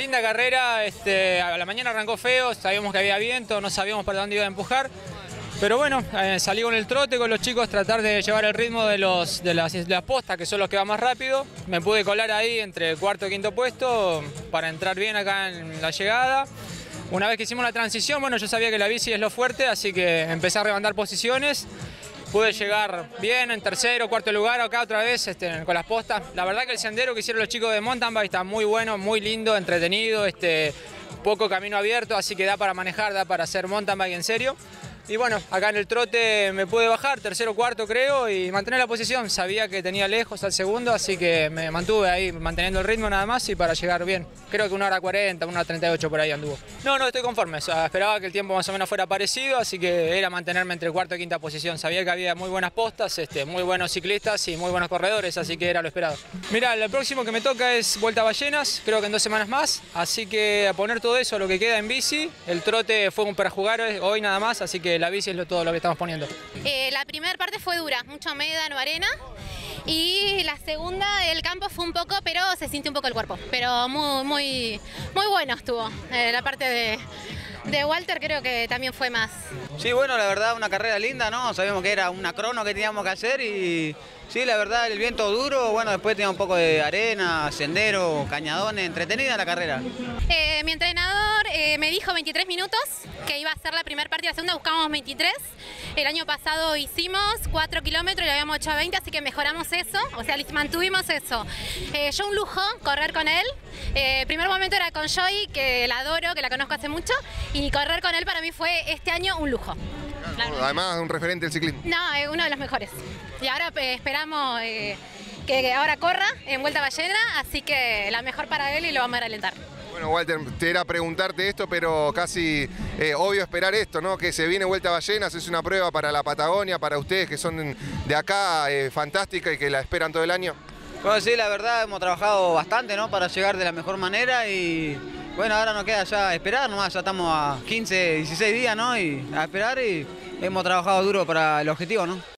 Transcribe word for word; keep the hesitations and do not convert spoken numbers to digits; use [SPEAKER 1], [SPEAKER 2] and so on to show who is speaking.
[SPEAKER 1] linda carrera, este, a la mañana arrancó feo, sabíamos que había viento, no sabíamos para dónde iba a empujar. Pero bueno, eh, salí con el trote con los chicos, tratar de llevar el ritmo de, los, de, las, de las postas, que son los que van más rápido. Me pude colar ahí entre el cuarto y quinto puesto para entrar bien acá en la llegada. Una vez que hicimos la transición, bueno, yo sabía que la bici es lo fuerte, así que empecé a levantar posiciones. Pude llegar bien en tercero, cuarto lugar, acá otra vez este, con las postas. La verdad que el sendero que hicieron los chicos de mountain bike está muy bueno, muy lindo, entretenido, este, poco camino abierto, así que da para manejar, da para hacer mountain bike en serio. Y bueno, acá en el trote me pude bajar, tercero, cuarto creo, y mantener la posición. Sabía que tenía lejos al segundo, así que me mantuve ahí manteniendo el ritmo nada más y para llegar bien. Creo que una hora cuarenta, una hora treinta y ocho por ahí anduvo. No, no estoy conforme, o sea, esperaba que el tiempo más o menos fuera parecido, así que era mantenerme entre cuarta y quinta posición. Sabía que había muy buenas postas, este, muy buenos ciclistas y muy buenos corredores, así que era lo esperado. Mirá, el próximo que me toca es Vuelta a Ballenas, creo que en dos semanas más, así que a poner todo eso, lo que queda en bici. El trote fue un para jugar hoy nada más, así que la bici es lo, todo lo que estamos poniendo.
[SPEAKER 2] Eh, la primera parte fue dura, mucho médano, arena. Y la segunda, el campo fue un poco, pero se sintió un poco el cuerpo. Pero muy, muy, muy bueno estuvo. Eh, la parte de, de Walter creo que también fue más.
[SPEAKER 3] Sí, bueno, la verdad una carrera linda, ¿no? Sabíamos que era una crono que teníamos que hacer y sí, la verdad el viento duro, bueno, después tenía un poco de arena, sendero, cañadones, entretenida la carrera.
[SPEAKER 2] Eh, mi entrenador eh, me dijo veintitrés minutos, que iba a ser la primera parte y la segunda buscábamos veintitrés. El año pasado hicimos cuatro kilómetros y lo habíamos hecho a veinte, así que mejoramos eso, o sea, mantuvimos eso. Eh, yo un lujo correr con él. Eh, el primer momento era con Joy, que la adoro, que la conozco hace mucho, y correr con él para mí fue este año un lujo.
[SPEAKER 4] Claro. Además, un referente del ciclismo.
[SPEAKER 2] No, es uno de los mejores. Y ahora eh, esperamos eh, que ahora corra en Vuelta a Ballena, así que la mejor para él y lo vamos a alentar.
[SPEAKER 4] Bueno, Walter, te era preguntarte esto, pero casi eh, obvio esperar esto, ¿no? Que se viene Vuelta a Ballenas, es una prueba para la Patagonia, para ustedes que son de acá, eh, fantástica y que la esperan todo el año.
[SPEAKER 3] Bueno, sí, la verdad hemos trabajado bastante, ¿no? Para llegar de la mejor manera y bueno, ahora nos queda ya esperar nomás, ya estamos a quince, dieciséis días, ¿no? Y a esperar y hemos trabajado duro para el objetivo, ¿no?